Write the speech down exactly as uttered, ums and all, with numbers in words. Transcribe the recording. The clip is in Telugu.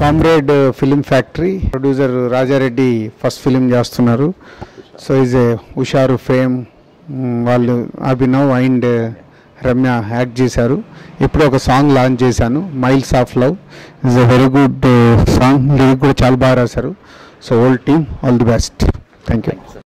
Comrade film factory producer Raja Reddy first film చేస్తున్నారు. So is a Hushaaru fame వాళ్ళు అభినవ్ అండ్ రమ్య యాక్ట్ చేశారు. ఇప్పుడు ఒక సాంగ్ లాంచ్ చేశాను, miles of love. Is a very good song, lyric కూడా చాలా బాగా రాశారు. So old team all the best. Thank you.